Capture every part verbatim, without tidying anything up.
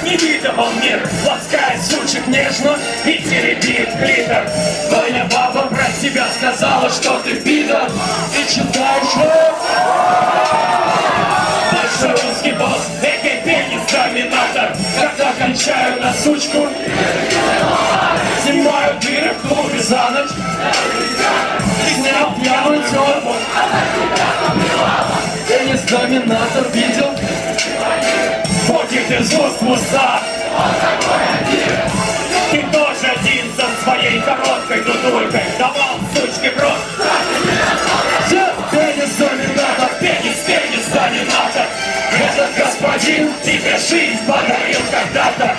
невидимый мир, ласкает сучек нежно и теребит клитор. Твоя баба про тебя сказала, что ты пидор. Ты читаешь рэп? Большой русский босс, экий пенис-доминатор. Когда кончаю на сучку, снимаю дыры в клубе за ночь. Ты снял пьяную тёлку. Пенис-доминатор видел? Ходит из уст в уста. Ты тоже один со своей короткой дудулькой давал сучке в рот. Пенис-доминатор, пенис-пенис-доминатор. Этот господин тебе жизнь подарил когда-то.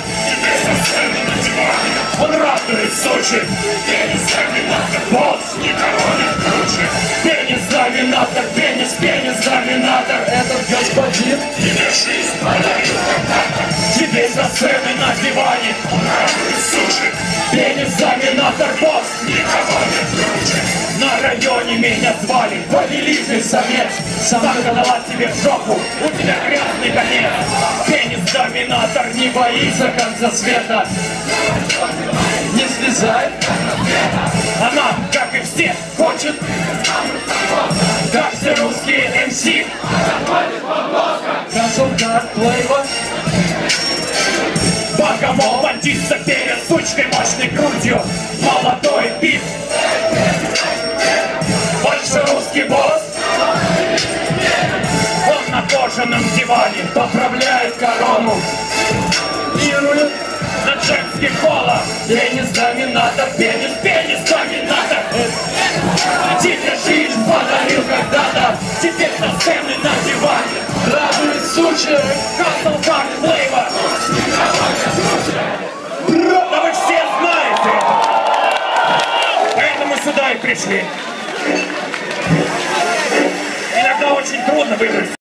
Он радует сучек. Пенис-доминатор, босс, никого не круче. Пенис-доминатор, пенис-пенис-доминатор. Этот господин тебе жизнь подарил когда-то. Теперь за сценой на диване он радует сучек. Пенис-доминатор, босс, никого не круче. На районе меня звали повелитель самец. Сам задавать тебе в жопу, у тебя грязный конец. Пенис-доминатор не боится конца света. Не слезай. Она, как и все, хочет, как все русские эм си. Консультант Плейба. Богомол бандится перед сучкой мощной грудью. Молодой пип. Большой русский босс. Он на кожаном диване поправляет корону. Ирует на женский холод. Пенис-доминатор, пенис-пенис-доминатор. Тебе жизнь подарил когда-то. Теперь на сцены на диване радует сучек. Консультант Плейба. Да вы все знаете. Поэтому сюда и пришли. Иногда очень трудно выбрать.